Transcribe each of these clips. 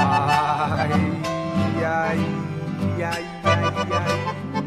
ay, ay, ay.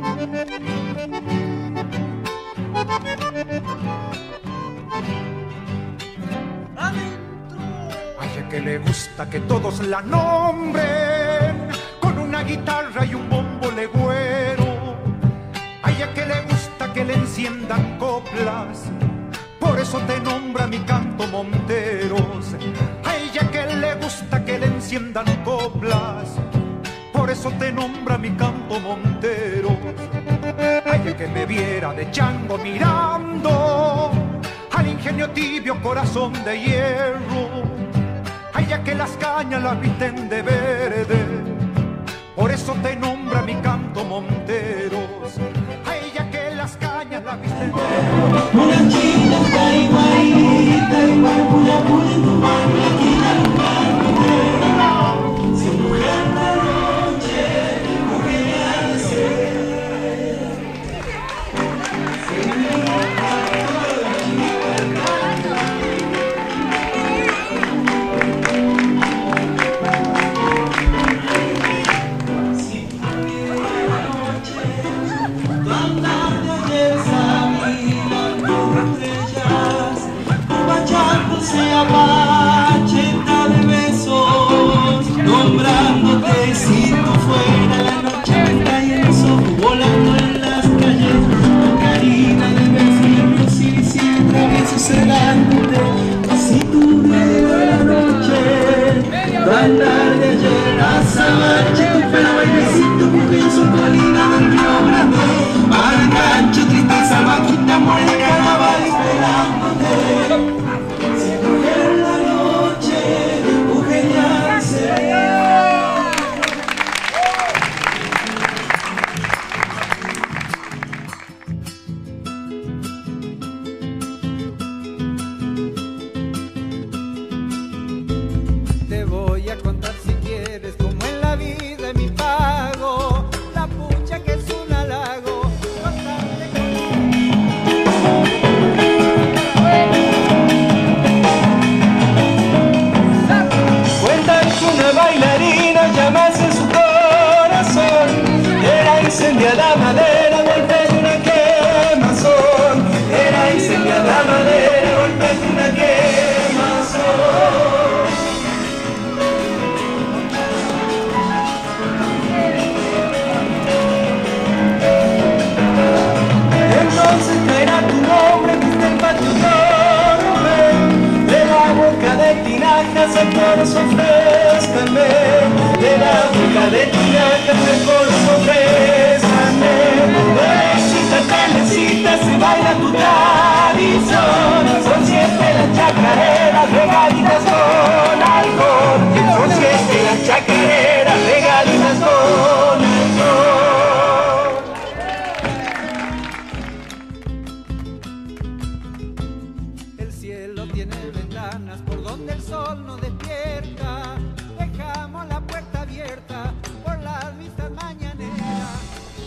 Ay, a que le gusta que todos la nombren con una guitarra y un bombo legüero. Ay, a que le gusta que le enciendan coplas, por eso te nombra mi canto Monteros. A ella que le gusta que le enciendan coplas, por eso te nombra mi canto Monteros. A ella que me viera de chango mirando al ingenio tibio corazón de hierro. A ella que las cañas las visten de verde, por eso te nombra mi canto Monteros. A ella que las cañas las visten de verde. Una china está igualita, igual pura pura en tu mano, la quina sin mujer de noche, mujer de ser. Se apacheta de besos, nombrándote si tú fuera la noche está y el sol volando en las calles, tu carina de besos y siempre besos celándote, si tú fuera la noche, bailar de ayer a Sabache, tu pelo bailecito, mujer en su colina del Río Grande, Marcancho, tristeza, vaquita, amor de carnaval esperándote. Te voy a contar si quieres como en la vida mi pago, la pucha que es un halago. Cuentan que una bailarina llamas en su corazón, era incendiada madera, golpe de una quemazón, era incendiada madera, golpe de una quemazón. Entonces caerá tu nombre, viste el patio torre, de la boca de tinajas el corazón frescame, de la boca de tinajas el corazón frescame. Telecita, telecita, se baila tu tradición, son siempre las chacareras regalitas con alcohol, son siempre las chacareras regalitas con alcohol. El cielo tiene ventanas por donde el sol no despierta. Dejamos la puerta abierta por las vistas mañaneras.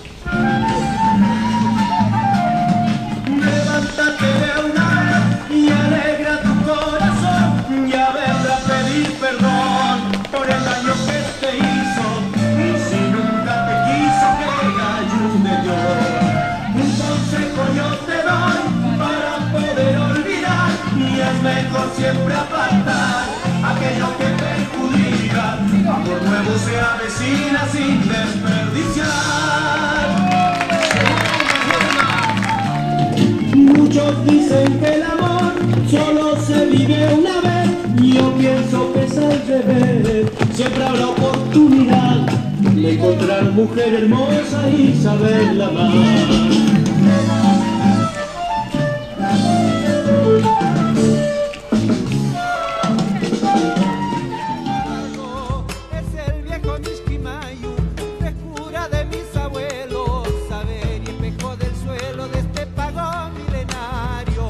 Levántate de una vez y alegra tu corazón, ya vendrá a pedir perdón por el daño que te hizo, y si nunca te quiso que ayude yo. Un consejo yo te doy para poder olvidar, y es mejor siempre apartar aquello que perjudica. Amor nuevo se avecina sin desperdiciar. Muchos dicen que el amor solo se vive una vez, yo pienso que es al revés. Siempre habrá oportunidad de encontrar mujer hermosa y saberla amar. Es el viejo Mishkimayu, frescura de mis abuelos, saber y espejo del suelo de este pago milenario.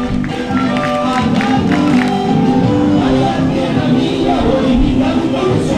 A la tierra mía voy mirando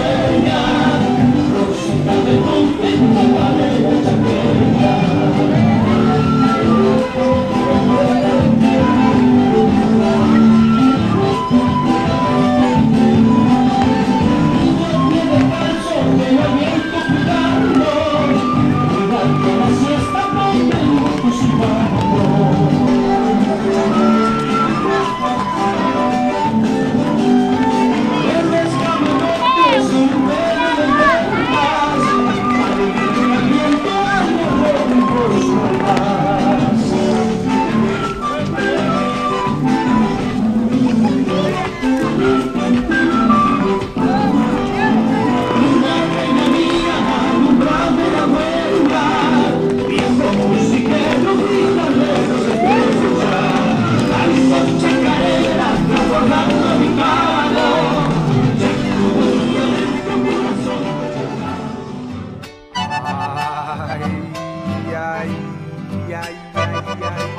ay, ay, ay, ay.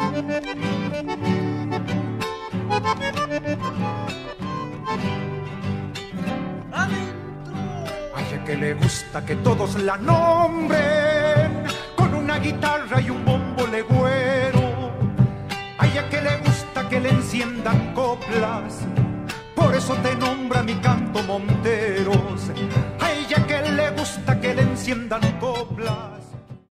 A ella que le gusta que todos la nombren con una guitarra y un bombo legüero. A ella que le gusta que le enciendan coplas, por eso te nombra mi canto Monteros. A ella que le gusta que le enciendan coplas.